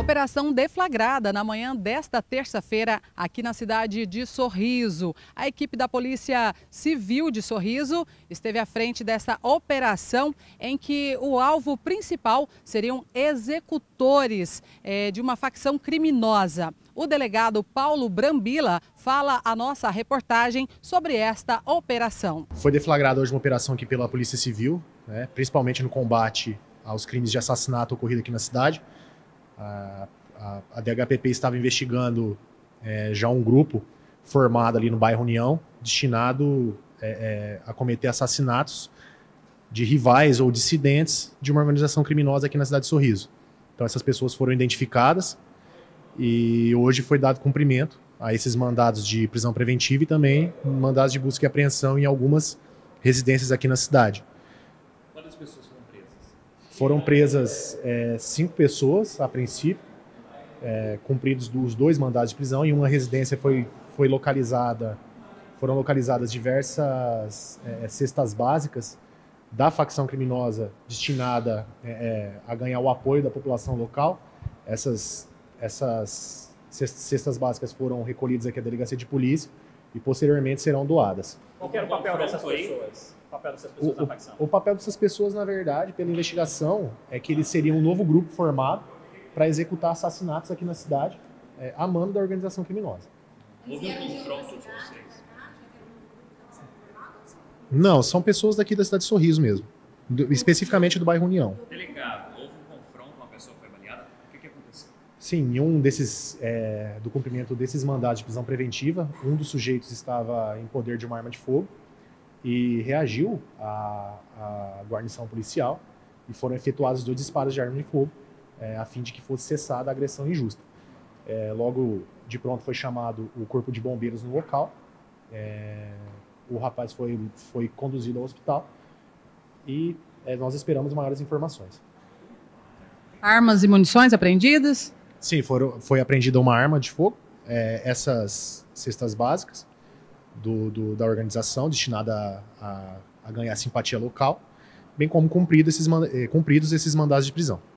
Operação deflagrada na manhã desta terça-feira aqui na cidade de Sorriso. A equipe da Polícia Civil de Sorriso esteve à frente dessa operação em que o alvo principal seriam executores de uma facção criminosa. O delegado Paulo Brambila fala a nossa reportagem sobre esta operação. Foi deflagrada hoje uma operação aqui pela Polícia Civil, principalmente no combate aos crimes de assassinato ocorridos aqui na cidade. A DHPP estava investigando já um grupo formado ali no bairro União, destinado a cometer assassinatos de rivais ou dissidentes de uma organização criminosa aqui na cidade de Sorriso. Então essas pessoas foram identificadas e hoje foi dado cumprimento a esses mandados de prisão preventiva e também mandados de busca e apreensão em algumas residências aqui na cidade. Quantas pessoas foram presas? Foram presas 5 pessoas, a princípio, cumpridos os 2 mandados de prisão. Em uma residência foram localizadas diversas cestas básicas da facção criminosa destinada a ganhar o apoio da população local. Essas cestas básicas foram recolhidas aqui à delegacia de polícia e posteriormente serão doadas. Qual que era o papel dessas pessoas? O papel dessas pessoas na facção? O papel dessas pessoas, na verdade, pela investigação, é que eles seriam um novo grupo formado para executar assassinatos aqui na cidade, a mando da organização criminosa. Houve um confronto de vocês? Não, são pessoas daqui da cidade de Sorriso mesmo, especificamente do bairro União. Delegado, houve um confronto, uma pessoa foi baleada? O que aconteceu? Sim, em um desses, do cumprimento desses mandados de prisão preventiva, um dos sujeitos estava em poder de uma arma de fogo e reagiu à guarnição policial e foram efetuados 2 disparos de arma de fogo a fim de que fosse cessada a agressão injusta. Logo de pronto foi chamado o corpo de bombeiros no local, o rapaz foi conduzido ao hospital e nós esperamos maiores informações. Armas e munições apreendidas? Sim, foi apreendida uma arma de fogo, essas cestas básicas da organização destinada a ganhar simpatia local, bem como cumpridos esses mandados de prisão.